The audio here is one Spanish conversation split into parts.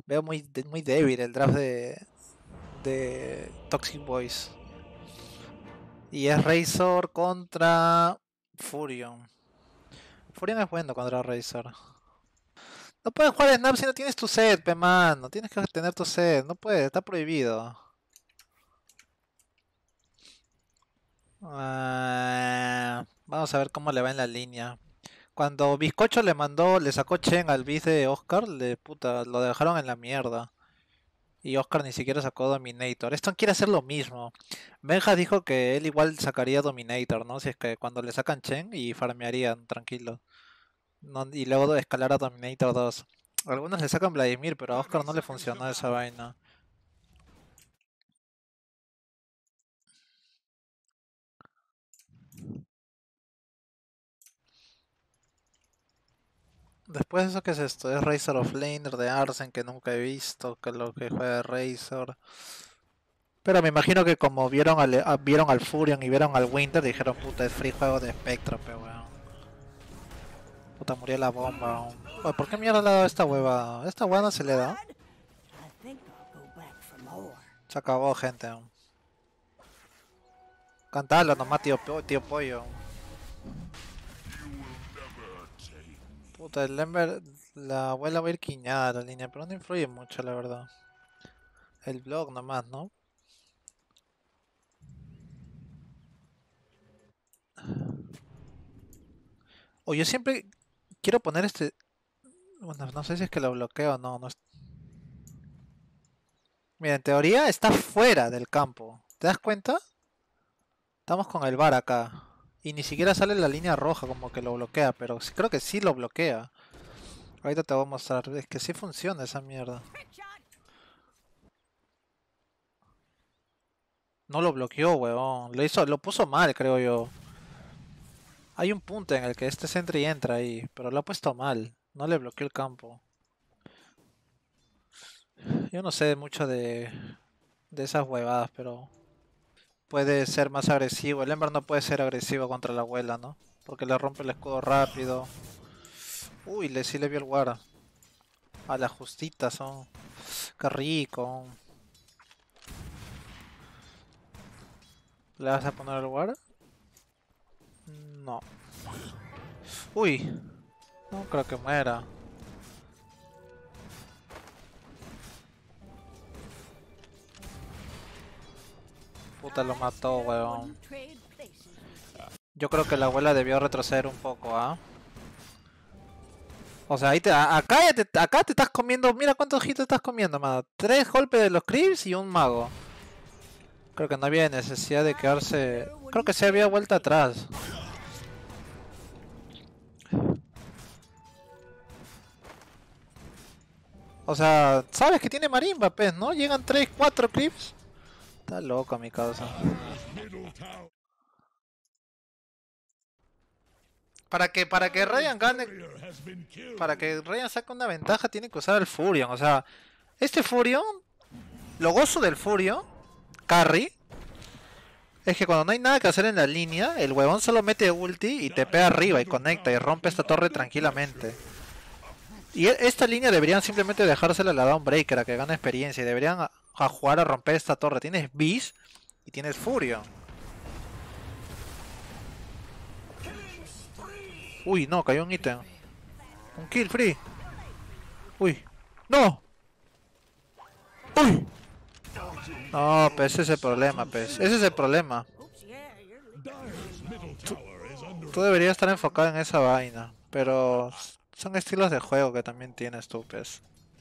Veo muy débil el draft de Toxic Boys. Y es Razor contra Furion. Furion es bueno contra Razor. No puedes jugar Snap si no tienes tu set, pe mano. Tienes que tener tu set. No puedes, está prohibido. Vamos a ver cómo le va en la línea. Cuando Bizcocho le sacó Chen al bis de Oscar, puta, lo dejaron en la mierda. Y Oscar ni siquiera sacó Dominator. Esto quiere hacer lo mismo. Benja dijo que él igual sacaría Dominator, ¿no? Si es que cuando le sacan Chen y farmearían tranquilo. Y luego de escalar a Dominator 2. Algunos le sacan Vladimir, pero a Oscar no le funcionó esa vaina. Después eso, ¿qué es esto? Es Razor of Laner de Arsen que nunca he visto, que lo que juega Razor. Pero me imagino que como vieron al Furion y vieron al Winter, dijeron, puta, es free juego de Spectro, pero weón. Puta, murió la bomba. Oye, ¿por qué mierda le ha dado esta hueva? ¿Esta hueva no se le da? Se acabó, gente. Cantalo nomás, tío pollo. Puta, el Ember, la abuela va a ir quiñada la línea, pero no influye mucho, la verdad. El blog nomás, ¿no? O yo siempre quiero poner este... Bueno, no sé si es que lo bloqueo o no. Mira, en teoría está fuera del campo. ¿Te das cuenta? Estamos con el bar acá. Y ni siquiera sale la línea roja como que lo bloquea, pero creo que sí lo bloquea. Ahorita te voy a mostrar. Es que sí funciona esa mierda. No lo bloqueó, weón. Lo puso mal, creo yo. Hay un punto en el que este Sentry entra ahí, pero lo ha puesto mal. No le bloqueó el campo. Yo no sé mucho de esas huevadas, pero puede ser más agresivo. El Ember no puede ser agresivo contra la abuela, ¿no? Porque le rompe el escudo rápido. Uy, sí le vio el guard. A las justitas son. Qué rico. ¿Le vas a poner el guard? No. Uy, no creo que muera. Puta, lo mató, weón. Yo creo que la abuela debió retroceder un poco, ¿ah? O sea, acá te estás comiendo. Mira cuántos hits te estás comiendo, mano. 3 golpes de los creeps y un mago. Creo que no había necesidad de quedarse. Creo que se había vuelto atrás. O sea, sabes que tiene marimba, pez, ¿no? Llegan 3, 4 creeps. Está loco mi causa. Para que Ryan gane, para que Ryan saque una ventaja, tiene que usar el Furion. O sea, este Furion, lo gozo del Furion, carry, es que cuando no hay nada que hacer en la línea, el huevón solo mete ulti y te pega arriba y conecta y rompe esta torre tranquilamente. Y esta línea deberían simplemente dejársela a la Dawnbreaker a que gane experiencia y deberían a jugar a romper esta torre. Tienes Beast y tienes Furion. Uy, no, cayó un ítem. Un kill free. Uy. ¡No! ¡Uy! No, pues ese es el problema, pues. Ese es el problema. Tú deberías estar enfocado en esa vaina. Pero son estilos de juego que también tienes tú, pues.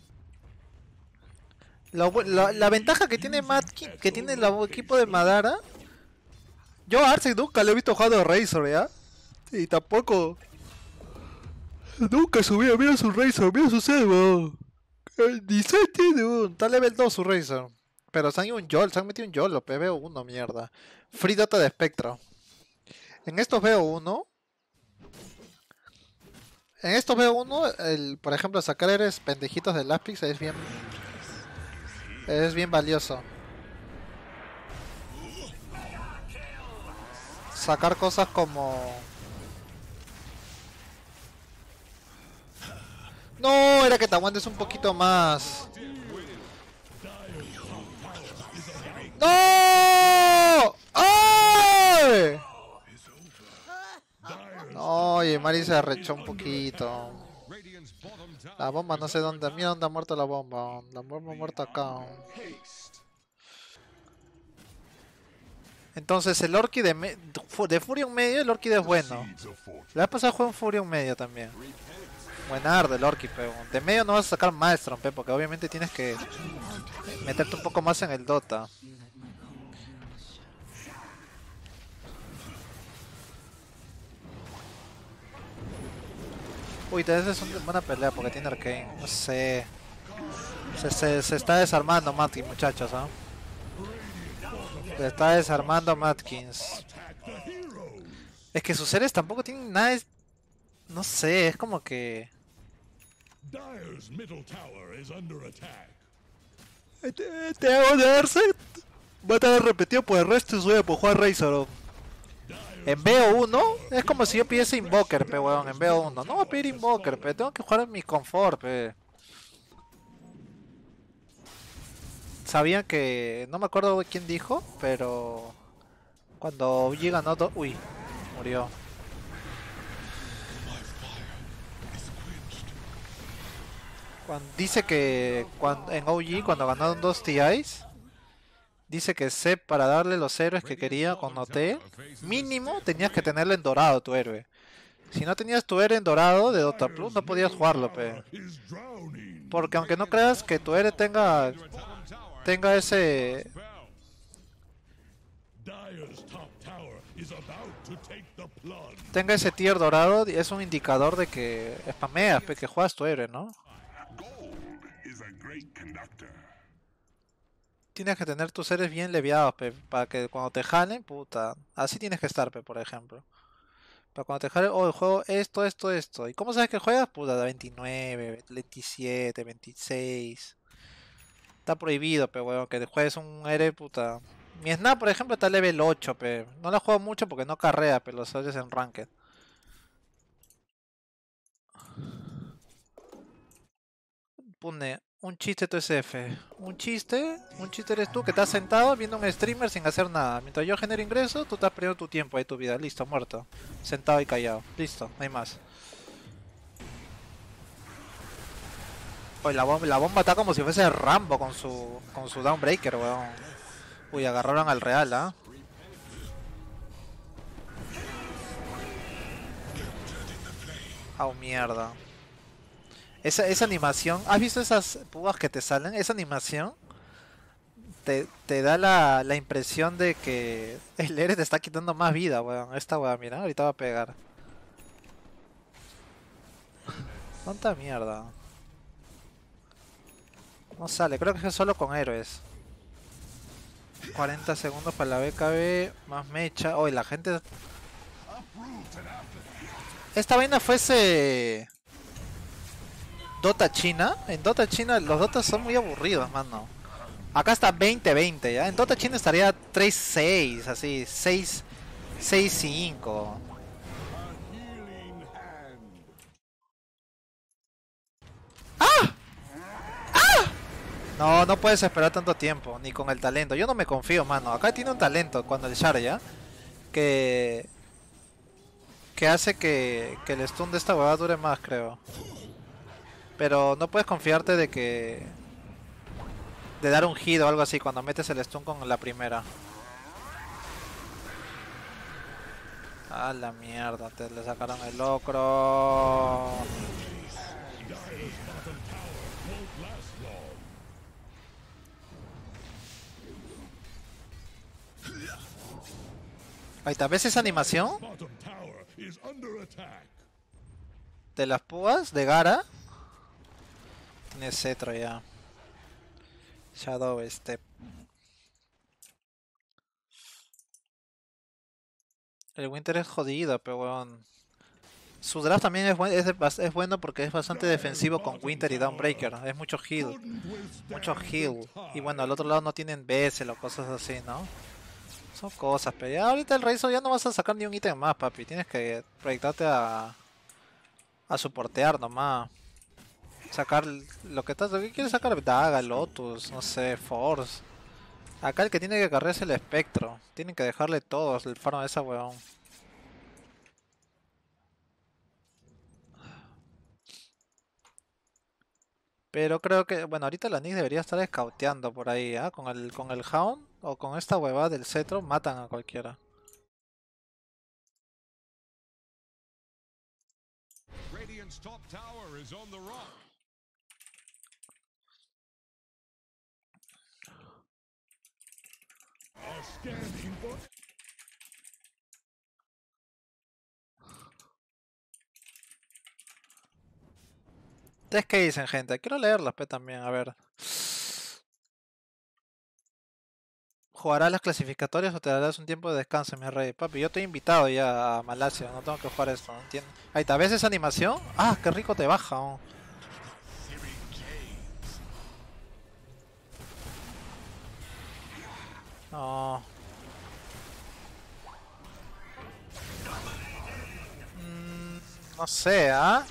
La ventaja que tiene que tiene el equipo de Madara. Yo a Arce nunca le he visto jugando a Razor, ¿ya? Y tampoco. Nunca subía, mira su Razor, mira su Selva. Ni se tiene está level 2 su Razor. Pero se han ido un YOL, se han metido un YOLO, veo uno, mierda. Free data de Spectro. En estos veo uno. En estos veo uno, por ejemplo, sacar eres pendejitos de Lapix es bien valioso. Sacar cosas como... No, era que te aguantes un poquito más. ¡No! ¡Ay! No, oye, Mari se arrechó un poquito. La bomba no sé dónde. Mira dónde ha muerto la bomba. La bomba ha muerto acá. Entonces el Orchid de Furion medio, el Orchid es bueno. Le ha pasado a jugar un Furion medio también. Buenardo el Orchid, pero de medio no vas a sacar Maelstrom, porque obviamente tienes que meterte un poco más en el Dota. Uy, esa es una buena pelea porque tiene Arcane. No sé. Se está desarmando Matkins, muchachos, ¿ah? Se está desarmando Matkins. Es que sus seres tampoco tienen nada. No sé, es como que. Te hago darse. Va a estar repetido por el resto de su vida por jugar Razor. En BO1 es como si yo pidiese Invoker, weón, en BO1. No voy a pedir Invoker, tengo que jugar en mi confort, Sabían que... no me acuerdo de quién dijo, pero... cuando OG ganó... uy, murió. Dice que en OG, cuando ganaron 2 TIs... dice que Zeb, para darle los héroes que quería con OT, mínimo tenías que tenerlo en dorado tu héroe. Si no tenías tu héroe en dorado de Dota Plus, no podías jugarlo, Porque aunque no creas que tu héroe tenga ese... tenga ese tier dorado, es un indicador de que spameas, que juegas tu héroe, ¿no? Tienes que tener tus seres bien leviados, para que cuando te jalen, puta. Así tienes que estar, por ejemplo. Para cuando te jalen, oh, el juego esto. ¿Y cómo sabes que juegas? Puta, de 29, 27, 26. Está prohibido, weón, que juegues un héroe, puta. Mi Snap, por ejemplo, está level 8, No la juego mucho porque no carrea, los héroes en Ranked. Pone un chiste tu SF. Un chiste eres tú que estás sentado viendo un streamer sin hacer nada. Mientras yo genero ingresos, tú estás perdiendo tu tiempo ahí, tu vida. Listo, muerto. Sentado y callado. Listo, no hay más. Oye, la bomba está como si fuese Rambo con su Downbreaker, weón. Uy, agarraron al Real, ¿ah? Oh, mierda. Esa animación, ¿has visto esas púas que te salen? Esa animación te da la impresión de que el héroe te está quitando más vida, weón. Esta weón, mira, ahorita va a pegar. ¿Cuánta mierda? No sale, creo que es solo con héroes. 40 segundos para la BKB, más mecha. Oye, la gente... Esta vaina fuese... Dota China. En Dota China los Dotas son muy aburridos, mano. Acá está 20-20, ¿ya? En Dota China estaría 3-6, así, 6-5. ¡Ah! ¡Ah! No, no puedes esperar tanto tiempo, ni con el talento. Yo no me confío, mano. Acá tiene un talento cuando el Char, ¿ya? Que hace que el stun de esta huevada dure más, creo. Pero no puedes confiarte de dar un hit o algo así cuando metes el stun con la primera. A la mierda, le sacaron el locro. Ahí está, ¿ves esa animación? De las púas de Gara. Tiene cetro ya. Shadow Step. El Winter es jodido, pero weón. Su draft también es bueno porque es bastante defensivo con Winter y Downbreaker. Es mucho heal. Mucho heal. Y bueno, al otro lado no tienen BS o cosas así, ¿no? Son cosas, pero ya ahorita el Razor ya no vas a sacar ni un ítem más, papi. Tienes que proyectarte a soportear nomás. Sacar lo que quieres sacar, Daga, Lotus, no sé, Force. Acá el que tiene que cargar es el espectro. Tienen que dejarle todos el farm a esa weón. Pero creo que, bueno, ahorita la Nyx debería estar scouteando por ahí, ¿ah? Con el Hound o con esta huevada del cetro matan a cualquiera. Radiant's top tower is on the rock. A standing book. ¿Ustedes qué dicen, gente? Quiero leerlas, también, a ver. ¿Jugarás las clasificatorias o te darás un tiempo de descanso, mi rey? Papi, yo estoy invitado ya a Malasia, no tengo que jugar esto, ¿no entiendes? Ahí está, ¿ves esa animación? ¡Ah, qué rico te baja! Oh. No. No sé, ¿ah?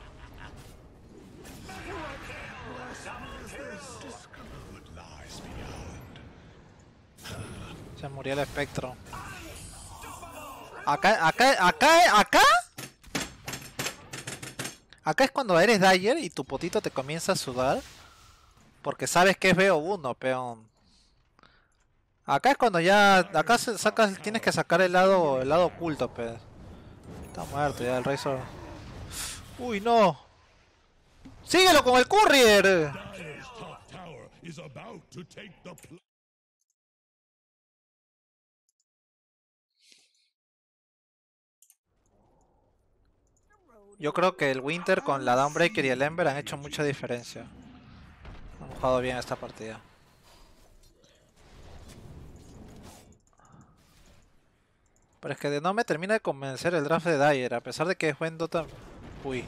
Se murió el espectro. Acá. Acá es cuando eres Dyer y tu potito te comienza a sudar. Porque sabes que es BO1, peón. Acá es cuando ya. Acá sacas, tienes que sacar el lado oculto, pe. Está muerto ya el Razor. Uy, no. ¡Síguelo con el Courier! Dire's top tower is about to take the Yo creo que el Winter con la Dawnbreaker y el Ember han hecho mucha diferencia. Han jugado bien esta partida. Pero es que no me termina de convencer el draft de Dyer, a pesar de que es buen Dota. Uy.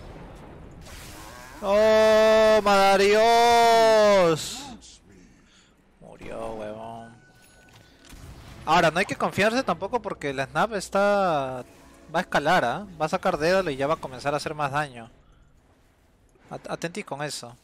¡Oh, Madarios! Murió, huevón. Ahora, no hay que confiarse tampoco porque la Snap está... Va a escalar, ¿ah? Va a sacar Dédalo y ya va a comenzar a hacer más daño. Atentis con eso.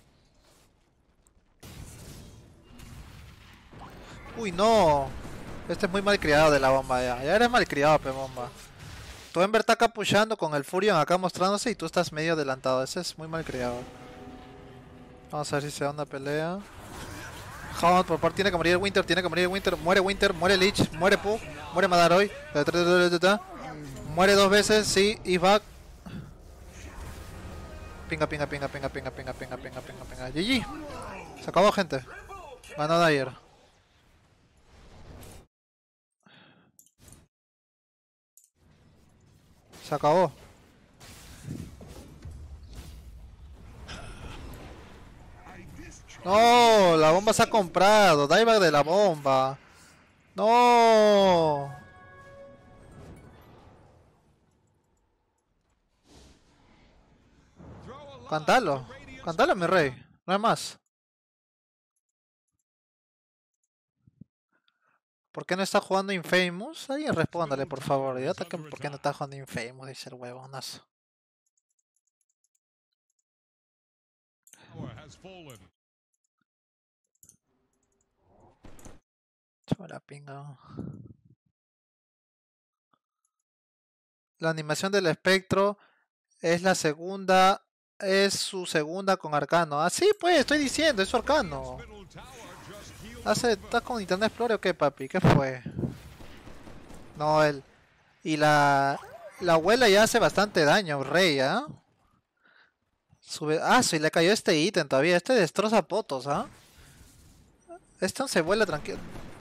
Uy, no. Este es muy mal criado de la bomba ya. Ya eres mal criado, pe bomba. Tu Ember está acá pushando con el Furion acá mostrándose y tú estás medio adelantado. Ese es muy mal criado. Vamos a ver si se da una pelea. Hound por parte, tiene que morir el Winter, muere Lich, muere Puck, muere Madaroy. Muere dos veces, sí, y back. Pinga. GG. Se acabó, gente. Ganó Dyer. Se acabó. No, la bomba se ha comprado. Dieback de la bomba. No. Cántalo. Cántalo, mi rey. No hay más. ¿Por qué no está jugando Infamous? Alguien respóndale, por favor. ¿Por qué no está jugando Infamous? Dice el huevonazo. tower has fallen. Chora pinga. La animación del espectro es la segunda. Es su segunda con Arcano. Ah, sí, pues, estoy diciendo, es su Arcano. Middle tower just healed. ¿Estás con Internet Explorer o qué, papi? ¿Qué fue? No, él. Y la abuela ya hace bastante daño, Rey, ¿ah? Sube. Ah, sí, le cayó este ítem todavía. Este destroza potos, ¿ah? Este no se vuela tranquilo.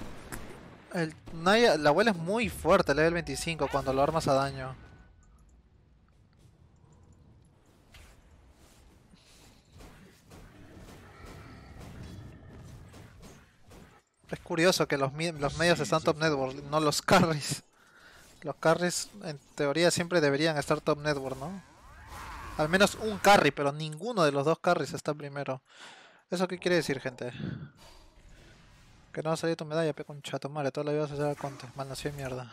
La abuela es muy fuerte, level 25, cuando lo armas a daño. Es curioso que los medios están top network, no los carries. Los carries en teoría siempre deberían estar top network, ¿no? Al menos un carry, pero ninguno de los dos carries está primero. ¿Eso qué quiere decir, gente? Que no va a salir tu medalla, pe con chato, madre, toda la vida vas a hacer al conte. Malnació de mierda.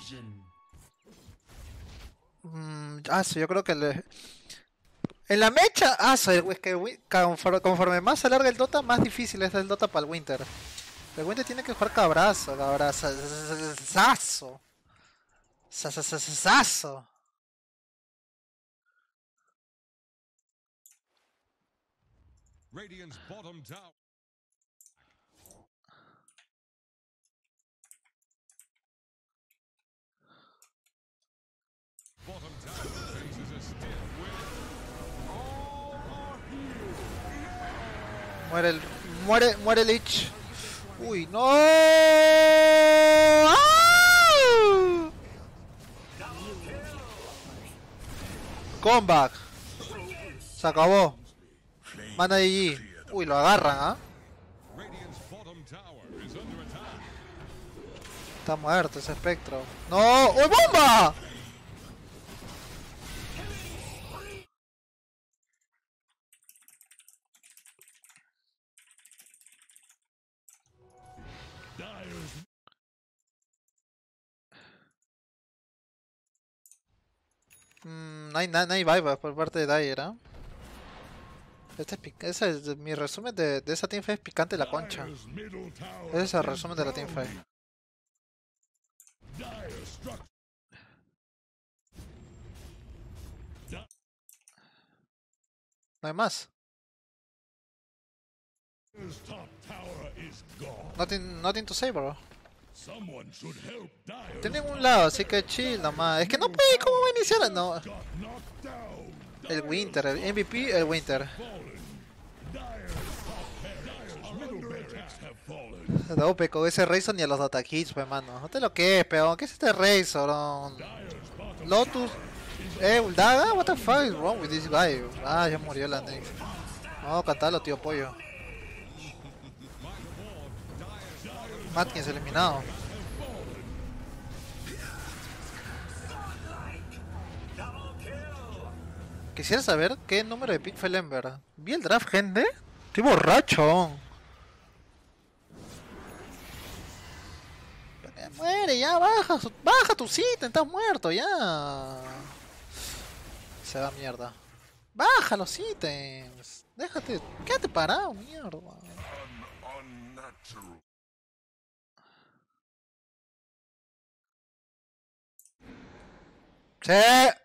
Sí, yo creo que en la mecha, es que conforme más se alarga el Dota, más difícil es el Dota para el Winter. El Winter tiene que jugar cabrazo. Sazo. Radiant's bottom tower. Bottom tower faces a stiff wind. Muere Lich. Uy, no. ¡Ah! Comeback. Se acabó. Manda GG. Uy, lo agarran, ¿ah? Radiant's bottom tower is under attack. Está muerto ese espectro. ¡No! ¡Uy, bomba! No hay buyback por parte de Dyer, ¿ah? Ese es mi resumen de esa teamfight, es picante la concha. Dire's middle tower Ese es el resumen de la teamfight. Dire struck. No hay más. Dire's top tower is gone. Nothing to say, bro. Someone should help Dire. Estoy en ningún lado, así que chill nomás. Es que no puede, ¿cómo va a iniciar? No. Got knocked down. El Winter, el MVP, el Winter. Fallen. Dire's middle barracks have fallen. No, pe, con ese Razor ni a los Dota Kids, pues, mano. No te lo que es, peón. ¿Qué es este Razor? Dire's bottom Lotus. Uldaga, what the fuck is wrong with this guy? Ah, ya murió la Nyx. No, catalo, tío pollo. Matkins eliminado. Quisiera saber qué número de pick fue el Ember. ¿Vi el draft, gente? Estoy borracho. Muere, ya, baja tu sitio, estás muerto, ya. Se va mierda. Baja los ítems. Déjate, quédate parado, mierda. unnatural. Sí.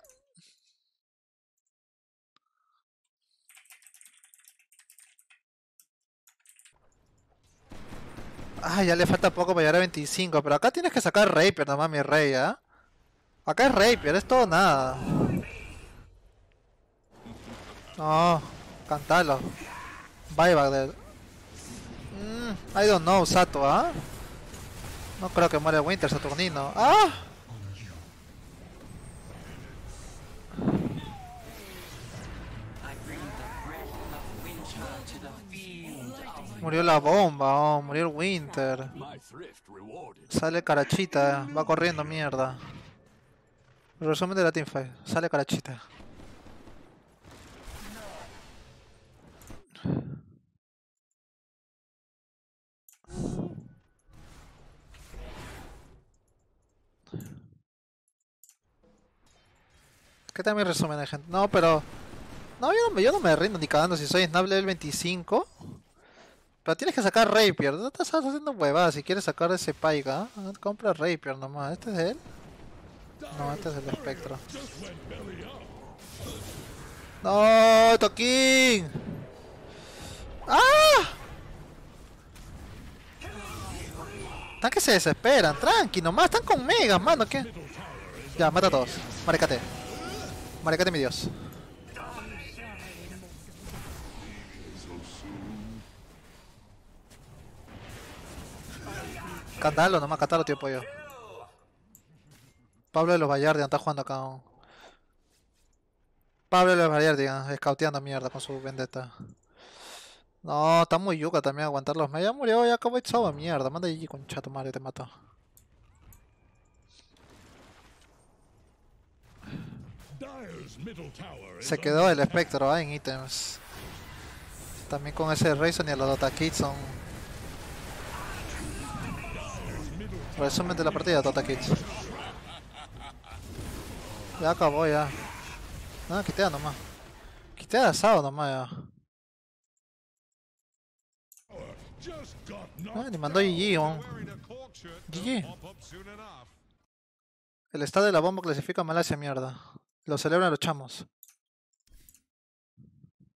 Ah, ya le falta poco para llegar a 25, pero acá tienes que sacar Rapier nomás, mi rey, ¿ah? Acá es Rapier, es todo nada. No, cantalo. Buyback del... I don't know, Sato, ¿ah? No creo que muera Winter Saturnino. ¡Ah! Murió la bomba, murió el Winter. Sale Carachita, va corriendo mierda. Resumen de la teamfight, sale Carachita. ¿Qué tal mi resumen, gente? No, pero... No, yo no me rindo ni cagando si soy Snap level 25. Pero tienes que sacar Rapier, no estás haciendo huevadas. Si quieres sacar ese Paiga, compra Rapier nomás. ¿Este es de él? No, este es el espectro. ¡No, Toquín! ¡Ah! Están que se desesperan, tranqui nomás, están con megas, mano, ¿qué? Ya, mata a todos. Maricate. Maricate, mi dios. Catalo nomás, catalo, tío pollo. Pablo de los Vallardian está jugando acá. Pablo de los Vallardian, escauteando mierda con su vendetta. No, está muy yuca también aguantar los medios. Ya murió, ya acabó Itzoba, mierda. Manda allí con chato Mario, te mato. Se quedó el espectro en ítems. También con ese Razor y a los Dota Kids son... Resumen de la partida, Dota Kids. Ya acabó ya. No, quitea nomás. Quitea asado nomás ya. Just got Ah, knocked ni mandó GG, down. weón. Wearing a cork shirt GG. don't pop up soon enough. El estado de la bomba clasifica a Malasia, mierda. Lo celebran los chamos.